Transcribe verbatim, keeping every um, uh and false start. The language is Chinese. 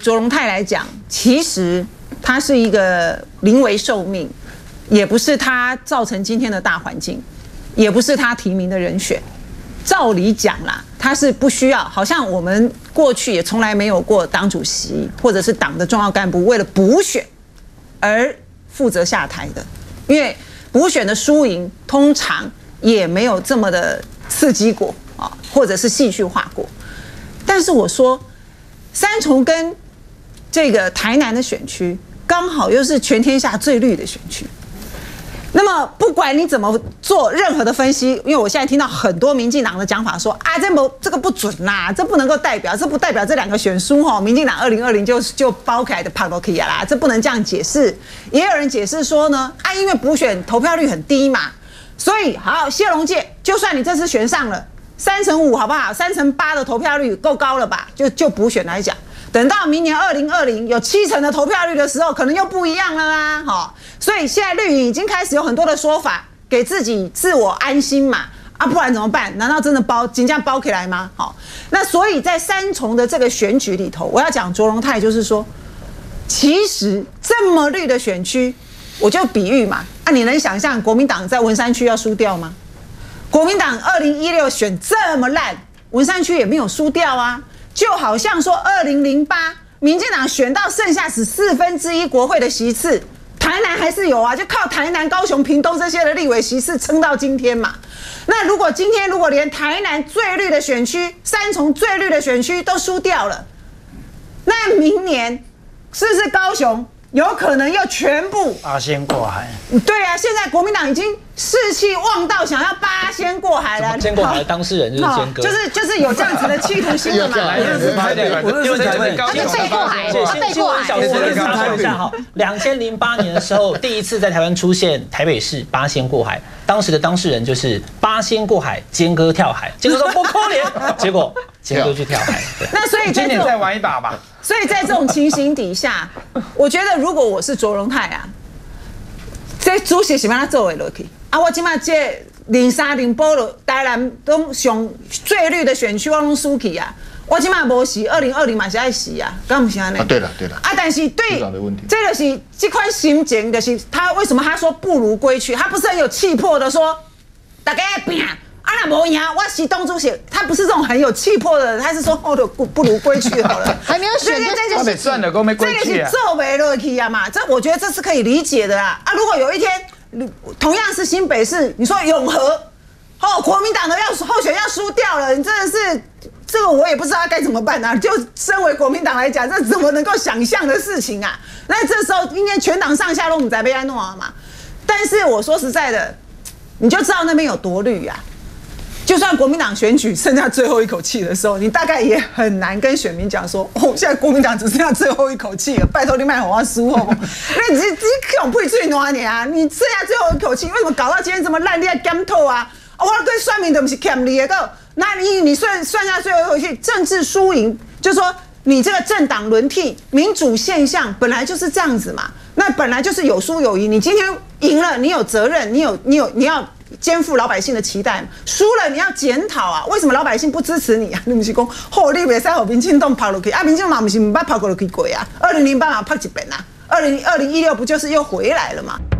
卓荣泰来讲，其实他是一个临危受命，也不是他造成今天的大环境，也不是他提名的人选。照理讲啦，他是不需要，好像我们过去也从来没有过党主席或者是党的重要干部为了补选而负责下台的，因为补选的输赢通常也没有这么的刺激过啊，或者是戏剧化过。但是我说，三重跟这个台南的选区刚好又是全天下最绿的选区。那么不管你怎么做任何的分析，因为我现在听到很多民进党的讲法说啊，这不这个不准啦，这不能够代表，这不代表这两个选书哈，民进党二零二零就就包起来的帕罗基亚啦，这不能这样解释。也有人解释说呢，啊，因为补选投票率很低嘛，所以好谢龙介，就算你这次选上了三成五好不好，三成八的投票率够高了吧？就就补选来讲。等到明年二零二零有七成的投票率的时候，可能又不一样了啦，哈。所以现在绿营已经开始有很多的说法，给自己自我安心嘛，啊，不然怎么办？难道真的包金价包起来吗？好，那所以在三重的这个选举里头，我要讲卓荣泰，就是说，其实这么绿的选区，我就比喻嘛，啊，你能想象国民党在文山区要输掉吗？国民党二零一六选这么烂，文山区也没有输掉啊。就好像说，二零零八民进党选到剩下只四分之一国会的席次，台南还是有啊，就靠台南、高雄、屏东这些的立委席次撑到今天嘛。那如果今天如果连台南最绿的选区、三重最绿的选区都输掉了，那明年是不是高雄有可能又全部八仙过海？ 对啊，现在国民党已经士气旺到想要八仙过海了。 仙过海的当事人就是仙哥， 就是就是有这样子的企图心的嘛。 我认识台北， 他是背过海，他背过海。 我认识插播一下哈，两千零八年的时候，第一次在台湾出现台北市八仙过海，当时的当事人就是八仙过海，坚哥跳海，坚哥说不可怜，结果坚哥去跳海。 那所以今年再玩一把吧。 所以在这种情形底下，我觉得如果我是卓荣泰啊，这主席是要他做为落去啊，我今麦这零三零波了，台南都上最绿的选区我拢输去啊，我今麦无死，二零二零嘛是爱死啊，敢不是安尼？ 啊，对了对了。 啊，但是对，这个是这款心情，就是他为什么他说不如归去，他不是很有气魄的说，大家拼。啊，那无赢，我是东主席，他不是这种很有气魄的人，他是说哦，不不如归去好了， 还没有选， 这这算了，够没归去啊， 这个是做没落去啊嘛，这我觉得这是可以理解的啦。啊，如果有一天同样是新北市，你说永和，哦，国民党的要候选要输掉了，你真的是这个我也不知道该怎么办啊。就身为国民党来讲，这怎么能够想象的事情啊？那这时候应该全党上下都不在被安诺啊嘛。但是我说实在的，你就知道那边有多绿啊。就算国民党选举剩下最后一口气的时候，你大概也很难跟选民讲说，哦，现在国民党只剩下最后一口气了，拜托你卖好我输哦，因为你这这恐不最多年啊，你剩下最后一口气，为什么搞到今天这么烂？你要检讨啊！我对选民都不是欠你的，那你你算算下最后一口气，政治输赢，就是说你这个政党轮替、民主现象本来就是这样子嘛，那本来就是有输有赢，你今天赢了，你有责任，你有你有你要。肩负老百姓的期待，输了你要检讨啊！为什么老百姓不支持你啊？你不是讲，哦，你袂使让民进党跑落去啊？民进党嘛不是唔捌跑过落去过啊？二零零八嘛跑一遍啊，二零二零一六不就是又回来了嘛？